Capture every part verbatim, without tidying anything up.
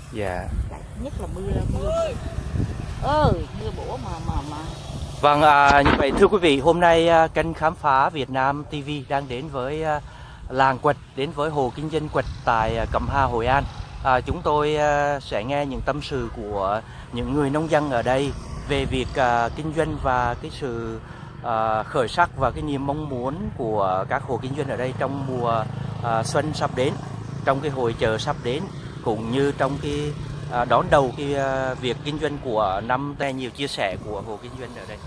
Dạ. Nhất là mưa mưa. Ừ, mưa bổ mà mà mà. Vâng, à, như vậy thưa quý vị, hôm nay à, kênh Khám phá Việt Nam ti vi đang đến với à, làng Quạch, đến với Hồ Kinh Doanh Quạch tại à, Cẩm Hà, Hội An. À, chúng tôi à, sẽ nghe những tâm sự của những người nông dân ở đây về việc à, kinh doanh và cái sự à, khởi sắc và cái niềm mong muốn của các hộ kinh doanh ở đây trong mùa à, xuân sắp đến, trong cái hội chợ sắp đến, cũng như trong cái à, đón đầu cái à, việc kinh doanh của năm. Nhiều chia sẻ của hộ kinh doanh ở đây.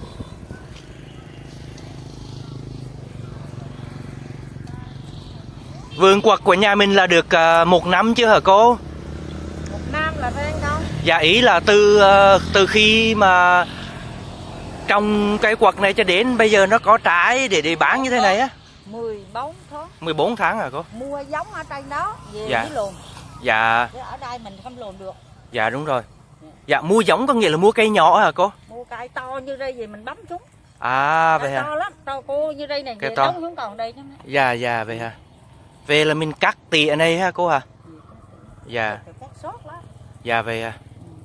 Vườn quật của nhà mình là được uh, một năm chưa hả cô? Một năm là đang không? Dạ, ý là từ uh, từ khi mà trồng cây quật này cho đến bây giờ nó có trái để để bán như thế này á. mười bốn tháng. mười bốn tháng hả cô? Mua giống ở trên đó về Dạ. với luồn. Dạ. Chứ ở đây mình không luồn được. Dạ đúng rồi. Dạ, mua giống có nghĩa là mua cây nhỏ hả cô? Mua cây to như đây về mình bấm xuống. À vậy hả? To lắm, to cô như đây này, về đóng xuống còn đây chứ. Dạ dạ vậy hả? Về là mình cắt tỉa này ha cô hả? Dạ. Dạ vậy hả?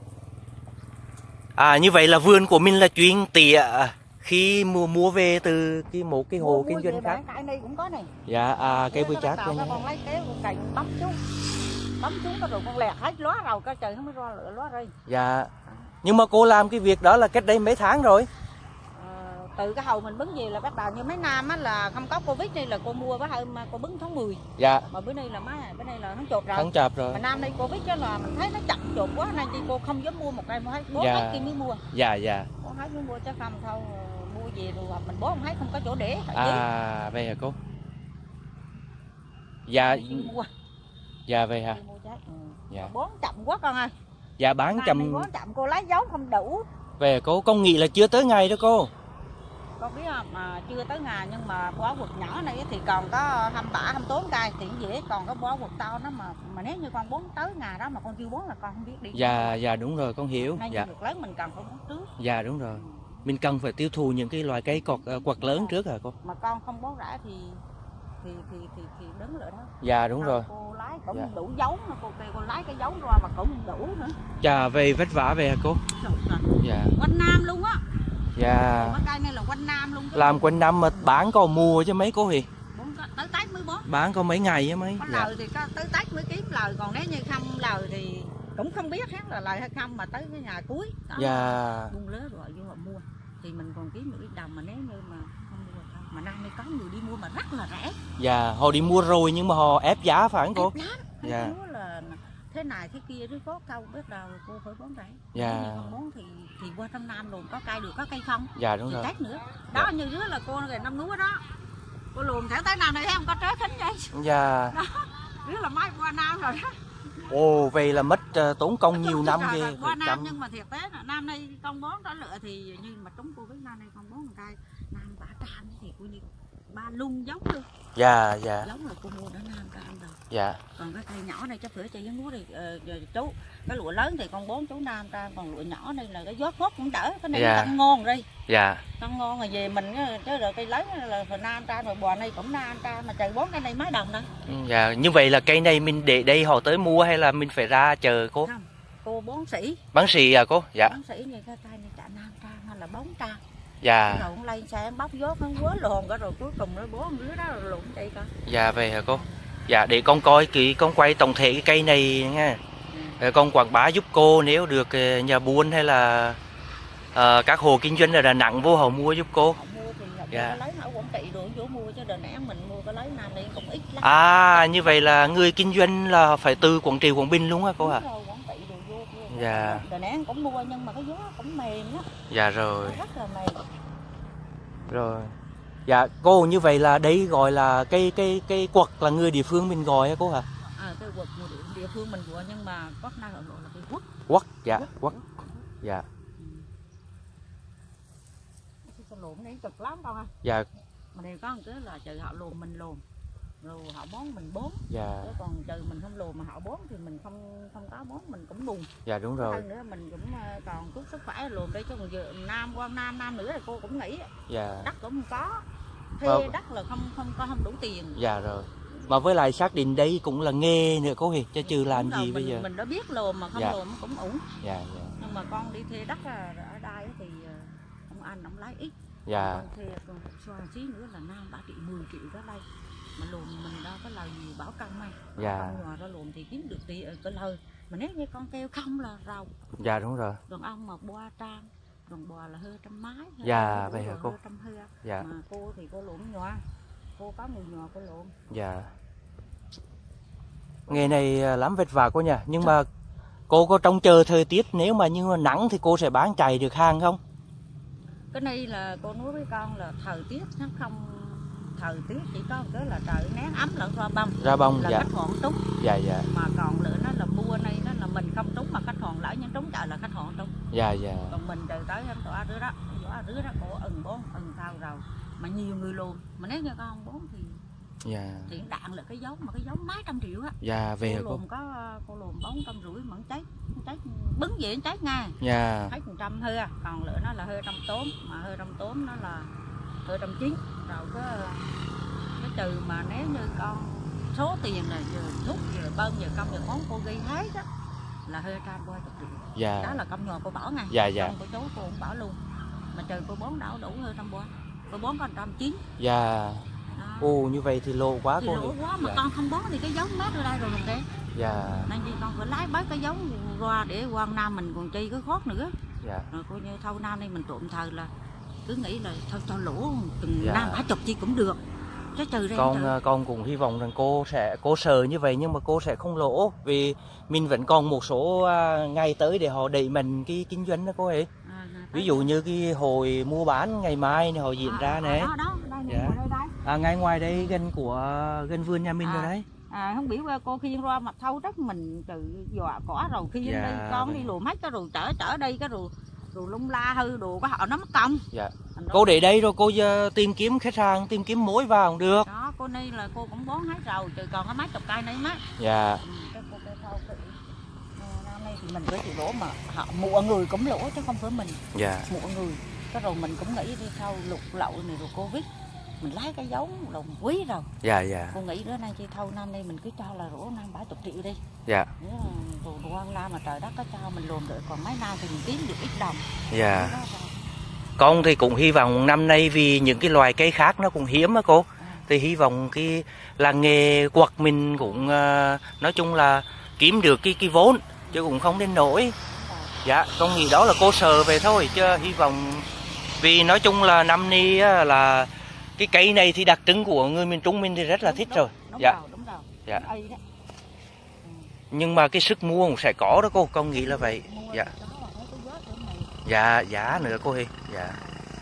À như vậy là vườn của mình là chuyên tỉa khi mua mua về từ cái một cái hồ kinh doanh khác. Cái này cũng có này. Dạ, à cây bưởi chát này. Con lấy kéo con cành bấm xuống. Bấm xuống rồi con lẹt hết lóa rồi coi trời nó mới ra lóa rồi. Dạ. Nhưng mà cô làm cái việc đó là cách đây mấy tháng rồi? À, từ cái hầu mình bứng về là bắt đầu như mấy năm á là không có Covid đây là cô mua với hôm cô bứng tháng mười. Dạ. Mà bữa nay là mấy bữa nay là nó chột rồi. Tháng chạp rồi. Mà năm nay Covid đó là mình thấy nó chậm chột quá nên chị cô không dám mua một cây, mua hết bố dạ. hết kia mới mua. Dạ dạ. Bố hết mới mua chứ không thôi mua về rồi mình bố không thấy không có chỗ để. À vậy hả cô? Dạ. Mua. Dạ vậy hả? Ừ. Dạ. Bón chậm quá con ơi. Dạ bán chậm. Bón chậm cô lấy dấu không đủ. Về cô con nghĩ là chưa tới ngày đó cô. Con biết không, mà chưa tới ngày nhưng mà bó quật nhỏ này thì còn có hai mươi ba, hai mươi bốn cây thì dễ, còn có bó quật to nó mà mà nếu như con bón tới ngày đó mà con chưa bón là con không biết đi. Dạ dạ đúng rồi con hiểu. Nên dạ. Việc lớn mình cần phải bón trước. Dạ đúng rồi. Mình cần phải tiêu thụ những cái loài cây cọt quật lớn trước hả cô? Mà con không bón rễ thì thì thì thì thì đứng lại đó. Dạ đúng rồi. Cô lái cũng dạ. đủ dấu mà cô kêu cô lái cái dấu ra mà cũng đủ nữa. Dạ về vất vả về hả cô? Dạ. Quanh năm luôn á. Dạ. Cây này là quanh năm luôn. Làm quanh năm mà bán có mua chứ mấy cô Hì? Tới Tết mới bón. Bán có mấy ngày á mấy? Có dạ. lời thì có tới Tết mới kiếm lời, còn nếu như không lời thì cũng không biết hết là lời hay không, mà tới cái ngày cuối đó dạ. buông lứa rồi vô họ mua thì mình còn kiếm được ít đồng, mà nếu như mà không mua không, mà năm nay có người đi mua mà rất là rẻ. Dạ, họ đi mua rồi nhưng mà họ ép giá phải không cô? Ép lắm. Dạ. Mua là thế này thế kia rất có câu biết đâu cô phải bón rẻ. Dạ. Nếu không bón thì thì qua trong Nam luôn có cây được có cây không? Dạ đúng thì rồi. Tết nữa. Đó dạ. Như dưới là cô về năm núa đó. Cô luồn thẳng tới năm này thấy không có trớ thính vậy. Dạ. Đó. Dưới là mai qua năm rồi đó. Ồ, vậy là mất uh, tốn công nhiều năm ghê. Qua năm nhưng mà thiệt tế là năm nay con bón đó lựa thì như mà chúng cô biết năm nay con bón một cây năm bả trăm thì cô như ba lung giống luôn. Dạ dạ. Giống là cô mua đã năm trăm rồi. Dạ. Còn cái cây nhỏ này chắc phải chạy với lúa thì uh, chú cái lụa lớn thì con bón chú năm trăm, còn lụa nhỏ đây là cái gió phốt cũng đỡ, cái này dạ. Nó ngon đi. Dạ. Ăn ngon rồi về mình chứ rồi cây lớn là phần nam trăm rồi bò này cũng nam trăm mà trời bón cái này mấy đồng đó. Dạ, như vậy là cây này mình để đây họ tới mua hay là mình phải ra chờ cô? Không, cô bón sĩ. Bán sĩ à cô? Dạ. Bón sĩ như cái cây này trả năm trăm hay là bốn trăm. Dạ. Rồi cũng lên xe bóc vót nó quớ lồn cả rồi cuối cùng nó bón dưới đó rồi lụn đây coi. Dạ về hả cô? Dạ để con coi kỹ, con quay tổng thể cái cây này nha. Ừ. Con quảng bá giúp cô, nếu được nhà buôn hay là uh, các hộ kinh doanh ở Đà Nẵng vô họ mua giúp cô. Họ mua thì họ dạ. Lấy ở Quảng Trị rồi vô mua chứ Đà Nẵng mình mua cái lấy nam đây cũng ít lắm. À như vậy là người kinh doanh là phải từ Quảng Trị, Quảng Bình luôn hả cô hả? Rồi, Quảng Trị rồi vô, vô. Dạ. Đà Nẵng cũng mua nhưng mà cái giá cũng mềm á. Dạ rồi. Rất là mềm. Rồi. Dạ cô, như vậy là đây gọi là cây cây cây quật là người địa phương mình gọi hả cô hả? À, cây quật địa phương mình gọi nhưng mà có năng gọi là cây quất. Quất, dạ, quất. Dạ. Cái lùn này cực lắm con ơi. Dạ. Mà đây có một cái là trừ họ luồn mình luồn, rồi họ bón mình bón. Dạ. Chứ còn trừ mình không luồn mà họ bón thì mình không không có bón mình cũng buồn. Dạ đúng rồi. Hơn nữa mình cũng còn chút sức khỏe luồn đây chứ còn giờ nam qua nam nam nữa thì cô cũng nghĩ. Dạ. Đất cũng không có, thuê vâng. Đất là không không có không đủ tiền. Dạ rồi. Mà với lại xác định đây cũng là nghề nữa cô Hì, chứ trừ làm rồi, gì bây mình, giờ. Mình đã biết lồn mà không Dạ. lồn cũng ổn. Dạ, dạ. Nhưng mà con đi thuê đất ở đây thì ông anh ông lấy ít. Dạ. Con thuê con xoa xí nữa là Nam bả trị mười triệu đó đây. Mà lồn mình đâu có lời gì bảo cân mày. Dạ. Con nhòa ra lồn thì kiếm được tỷ cái lời. Mà nếu như con kêu không là rầu. Dạ đúng rồi. Còn ông mà boa trang, còn bò là hơi trăm mái. Dạ vậy hả cô? Trăm hưa. Dạ. Mà cô thì cô lộn nhòa. Cô có người nhòa cô lộn. Dạ. Nghề này lắm vất vả cô nhỉ. Nhưng mà cô có trông chờ thời tiết, nếu mà như mà nắng thì cô sẽ bán chạy được hàng không? Cái này là cô nói với con là thời tiết nó không, thời tiết chỉ có cái là trời nén ấm là ra bông. Ra bông. Là Dạ. khách hàng trúng. Dạ dạ. Mà còn nữa nó là mua này nó là mình không trúng mà khách hàng lỡ nhưng trúng trời là khách hàng trúng. Dạ dạ. Còn mình từ tới em tỏa đứa đó, tỏa đứa đó cô ừng bón ừng thao rồi. Mà nhiều người luôn, mà nếu như con không bón thì Dạ. thì đạn là cái giống mà cái giống mấy trăm triệu á. Dạ về hả cô cô? lùm có cô lùm bốn trăm rưỡi mà cháy cháy bứng vậy cháy ngay. Dạ. Thấy phần trăm hơi à, còn lửa nó là hơi trăm tốn, mà hơi trăm tốn nó là hơi trăm chín. Rồi có cái trừ mà nếu như con số tiền là giờ thuốc giờ bơm giờ công giờ món cô ghi hết á là hơi trăm ba chục triệu. Dạ. Đó là công nhò cô bảo ngay. Dạ dạ. Của chú cô cũng bảo luôn. Mà trừ cô bón đảo đủ hơi trăm ba. Cô bón còn trăm chín. Dạ. Ồ như vậy thì lộ quá thì cô. lỗ quá mà dạ. Con không bón thì cái giống mát ở đây rồi mình thế. Dạ. Nên gì con phải lái bớt cái giống qua để qua Nam mình còn chi cái khót nữa. Dạ. Rồi coi như thâu Nam đây mình trộm thời là cứ nghĩ là thôi cho lỗ từng Dạ. Nam bả chục chi cũng được. Chứ trừ đây Con trừ. con cũng hy vọng rằng cô sẽ cô sợ như vậy nhưng mà cô sẽ không lỗ, vì mình vẫn còn một số ngày tới để họ đẩy mình cái kinh doanh đó cô ấy. À, Ví dụ như cái hồi mua bán ngày mai này họ diễn à, ra à, này. đó, đó, đây, Dạ. đây, đây. À, ngay ngoài đây gần của gần vườn nhà mình À. rồi đấy. À, không biết cô khiêng ra mặt thâu đất mình từ dọa cỏ rồi khiêng Dạ, đây con vậy. đi lùa hết cái rồi chở chở đây cái rồi rồi lung la hư đồ có họ nó mất công. Dạ. Cô để đây rồi cô uh, tìm kiếm khách hàng, tìm kiếm mối vào cũng được. Đó cô này là cô cũng bón hết rồi, trừ còn có mấy chục cây này má. Dạ. Ừ, cái cô cây thâu cái năm nay thì mình có chịu lỗ mà họ mua người cũng lỗ chứ không phải mình. Dạ. Mua người cái rồi mình cũng nghĩ đi sau lục lậu này rồi Covid mình lấy cái giống đồng quý rồi. Dạ dạ. Cô nghĩ đứa nay chi thâu năm nay mình cứ cho là rổ năm bảy chục triệu đi. Dạ. Nếu rồi quan la mà trời đất có cho mình lùm được còn mấy năm thì mình kiếm được ít đồng. Dạ. Con thì cũng hy vọng năm nay vì những cái loài cây khác nó cũng hiếm á cô. À. Thì hy vọng cái làng nghề quật mình cũng uh, nói chung là kiếm được cái cái vốn chứ cũng không đến nổi. Dạ, con nghĩ đó là cô sờ về thôi chứ hy vọng, vì nói chung là năm nay là cái cây này thì đặc trưng của người miền Trung mình thì rất là đúng, thích đúng, rồi. Đúng dạ. Rồi, đúng rồi. Dạ. Ừ. Nhưng mà cái sức mua cũng sẽ có đó cô, con nghĩ là vậy. Mua Dạ. Dạ, giá nữa cô Hi. Dạ.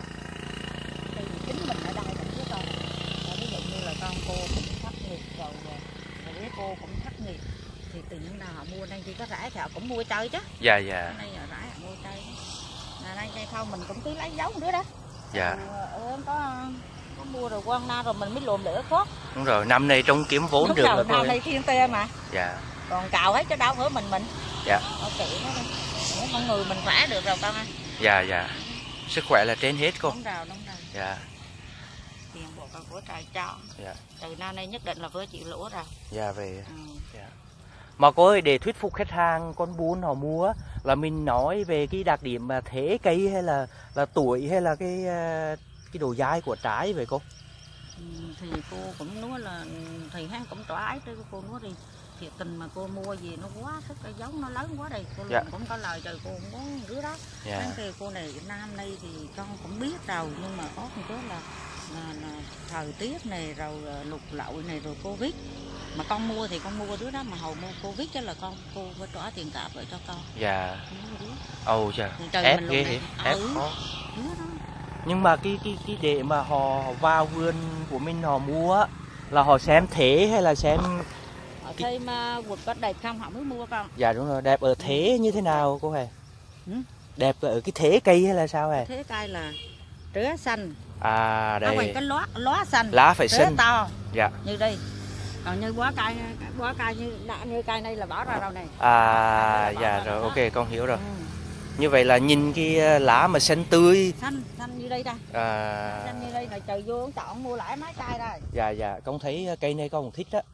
Thì chính mình ở đây mình biết con. Ví dụ như là con cô cũng thất nghiệp rồi, rồi cô cũng thất nghiệp thì tự nhiên nào họ mua đây chỉ có rẻ thì họ cũng mua chơi chứ. Dạ dạ. Đây là rẻ họ mua chơi. Là đây cây không mình cũng cứ lấy giống nữa đó. Dạ. Ừ, em có có mua rồi quan na rồi mình mới lùm lửa khót. Đúng rồi, năm nay trong kiếm vốn Đúng được rồi, là cô. năm nay thiên tê mà. Dạ. Còn cào hết chứ đâu phải mình mình. Dạ. Ok nó đi. Nếu con người mình khỏe được rồi con ơi. Dạ dạ. Sức khỏe là trên hết cô. Đúng rồi, đúng rồi. Dạ. Tiền bộ con của trời cho. Dạ. Từ năm nay nhất định là vừa chịu lỗ rồi. Dạ về. Ừ. Dạ. Mà cô ơi, để thuyết phục khách hàng con buôn họ mua là mình nói về cái đặc điểm mà thế cây hay là là tuổi hay là cái cái độ dai của trái vậy cô? Ừ, thì cô cũng nói là thì hắn cũng tỏa ái chứ cô nói đi thiệt tình mà cô mua gì nó quá thích cái giống nó lớn quá đây cô dạ. cũng có lời trời cô cũng muốn đứa đó. Dạ. Cái cô này năm nay thì con cũng biết rồi nhưng mà có một cái là, là, là thời tiết này rồi lục lậu này rồi Covid mà con mua thì con mua đứa đó mà hầu mua Covid chứ là con cô phải trả tiền cạp lại cho con. Dạ. Ồ trời, trời ép ghê hỉ, ép ừ. khó. Nhưng mà cái cái cái để mà họ vào vườn của mình họ mua là họ xem thế hay là xem họ thấy mà vượt có đẹp không họ mới mua con. Dạ đúng rồi, đẹp ở thế như thế nào cô hề? Ừ? Đẹp ở cái thế cây hay là sao hề? Thế cây là trứa xanh. À đây. Không, cái lá lá xanh. Lá phải xanh. To. Dạ. Như đây. Còn như bó cây bó cây như như cây này là bỏ ra đâu này. À dạ rồi, ok con hiểu rồi. Ừ. Như vậy là nhìn cái lá mà xanh tươi. Xanh, xanh như đây đây. À. Xanh như đây là trời vô chọn mua lại mấy cây đây. Dạ dạ, con thấy cây này con thích á.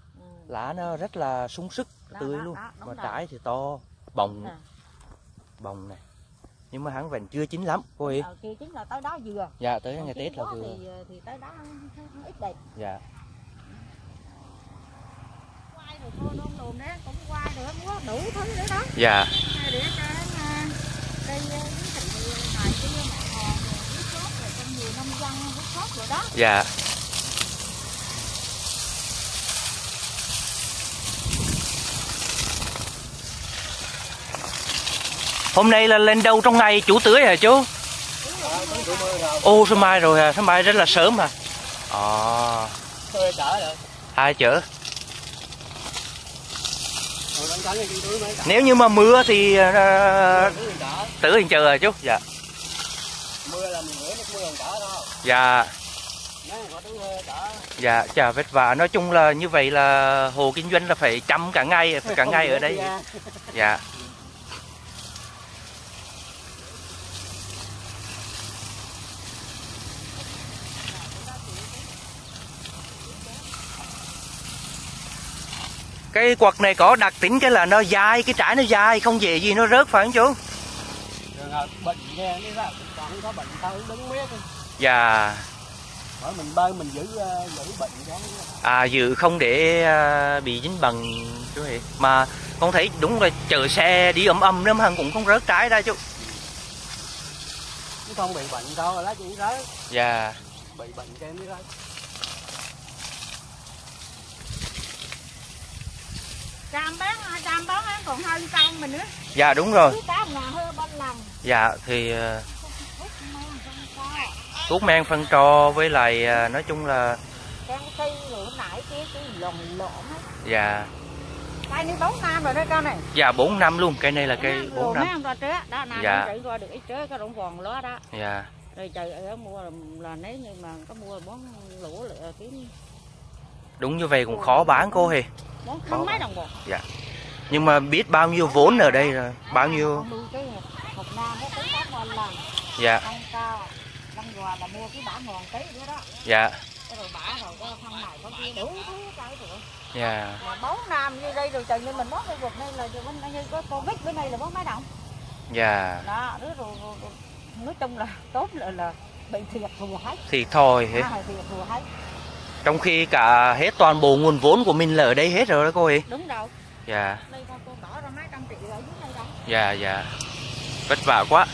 lá nó rất là sung sức, Đó, tươi đó, luôn. đó, đúng Mà rồi. trái thì to, bồng, À. bồng này. Nhưng mà hắn vẫn chưa chín lắm cô Hi. Ờ, kia chính là tới đó vừa. Dạ, tới Còn ngày kia Tết là đó vừa. thì thì tới đó nó, nó, nó ít đẹp. Dạ. Quay rồi thôi non đồn đấy cũng quay rồi có đủ thứ nữa đó. Dạ. Để cho nó cây cái thịt này cái mặt hàng rồi nước sốt rồi trong nhiều nông dân nước sốt rồi đó. Dạ. Hôm nay là lên đâu trong ngày chủ tưới hả chú? Ô, sao mai rồi à? Sao mai rất là sớm à? Ờ. Hai chở. Nếu như mà mưa thì uh, tưới hình chờ à chú? Dạ. Mưa là mình gửi nước mưa còn cỡ thôi. Dạ. Nếu mà có cỡ. Dạ, chà vất vả. Nói chung là như vậy là hồ kinh doanh là phải chăm cả ngày, phải cả ngày ở đây. Dạ. Cái quật này có đặc tính cái là nó dài, cái trái nó dài, không dễ gì nó rớt phải không chú? Bệnh nghe nó ra, còn không có bệnh tao đứng miết. Dạ. Bởi mình bơi mình giữ giữ bệnh đó. À, giữ không để uh, bị dính bần chú Hiệp. Mà con thấy đúng là chở xe đi ầm ầm nữa mà cũng không rớt trái ra chú. Nó không bị bệnh đâu lá chỉ rớt. Dạ. Bị bệnh cho em mới rớt. Trăm bán trăm bán còn hơn con mình nữa. Dạ đúng rồi. Cá ngà hơn ba lần. Dạ thì uh, thuốc men phân tro với lại uh, nói chung là canxi rồi nãy kia cái lồng lộn hết. dạ. Cây này bốn năm rồi đó con này. Dạ bốn năm luôn, cây này là cây bốn năm. Đó trế, đó nào dạ. chạy qua được ít trế cái rụng vòn ló đó. Dạ. Rồi trời ở mua là, là nếu như mà có mua bón lũ lại kiếm. Đúng như vậy cũng khó bán cô Hì. Bón không mấy đồng một. Dạ. Nhưng mà biết bao nhiêu vốn ở đây rồi, bao nhiêu. Một năm có tính tám mươi lần. Dạ. Ăn cao, năm quà là mua cái bả ngàn ký nữa đó. Dạ. Cái rồi bả rồi có phân này có kia đủ thứ cái rồi. Dạ. Mà bốn năm như đây rồi trời như mình bón cái vật này là bên như có Covid bên này là bón mấy đồng. Dạ. Đó, rồi, rồi, rồi, rồi nói chung là tốt là là bị thiệt thùa hết. Thiệt thòi hết. À, thiệt thùa hết. Trong khi cả hết toàn bộ nguồn vốn của mình là ở đây hết rồi đó cô Hì. Đúng rồi. Dạ. Đây con cô bỏ ra mấy trăm triệu ở dưới đây đâu. Dạ dạ. Vất vả quá.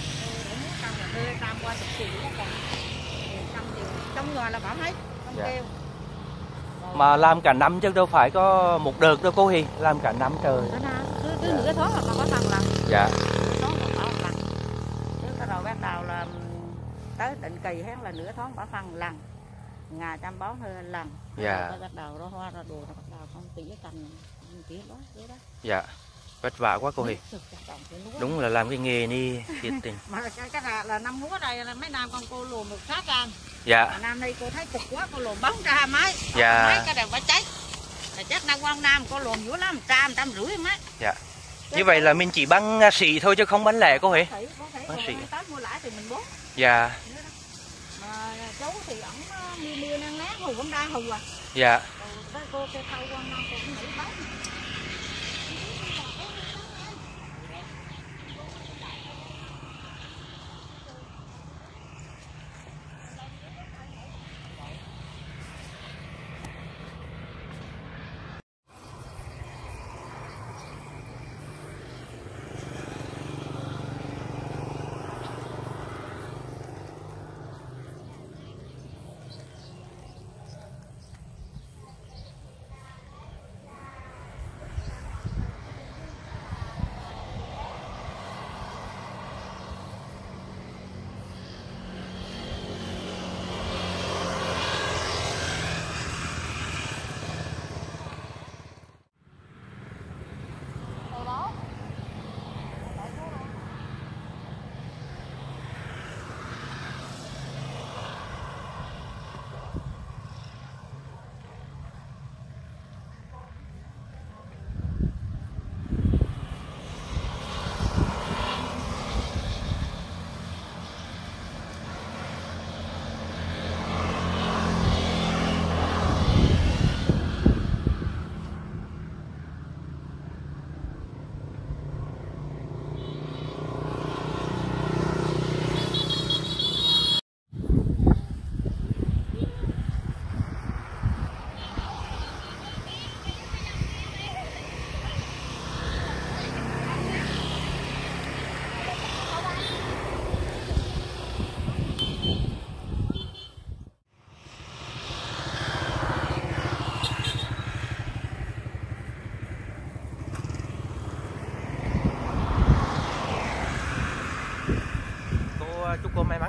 Trong người là bỏ hết, không dạ. kêu. Mà làm cả năm chứ đâu phải có một đợt đâu cô Hì, làm cả năm trời. Cứ, cứ nửa tháng là có thằng lần. Dạ. Nửa tháng là có lần. Chứ cái đầu bắt đầu là tới định kỳ hết là nửa tháng bỏ phân lần. Ngày chăm bón hơn lần. Dạ. Bắt đầu nó hoa ra đồ nó bắt đầu không tỉa cành tỉa đó, tỉa đó. Dạ. Vất vả quá cô Hì. Đúng là làm cái nghề ni thiệt tình. Mà cái, cái là, là năm lúa đây là mấy năm con cô luồn được sát ăn. Dạ. Năm nay cô thấy cực quá cô luồn bóng ra mấy. Dạ. Mấy cái đều phải cháy. Là chắc năm quan nam cô luồn dữ lắm, trăm, trăm rưỡi mấy. Dạ. Như vậy là mình chỉ băng xỉ thôi chứ không bán lẻ cô Hì. Băng xỉ. Mua lãi thì mình bón. Dạ. Mà chú thì ổng mưa mưa nắng nát hù cũng đa hù à. Dạ. Rồi cô cô thâu quan nam cô cũng nghỉ bóng.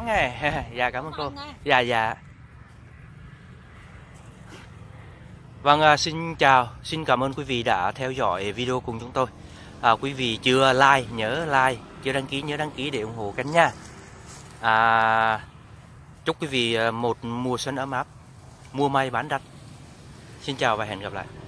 nghe. Dạ cảm ơn cô. Nghe. Dạ dạ. Vâng, à, xin chào, xin cảm ơn quý vị đã theo dõi video cùng chúng tôi. À, quý vị chưa like nhớ like, chưa đăng ký nhớ đăng ký để ủng hộ kênh nha. À, chúc quý vị một mùa xuân ấm áp, mua may bán đắt. Xin chào và hẹn gặp lại.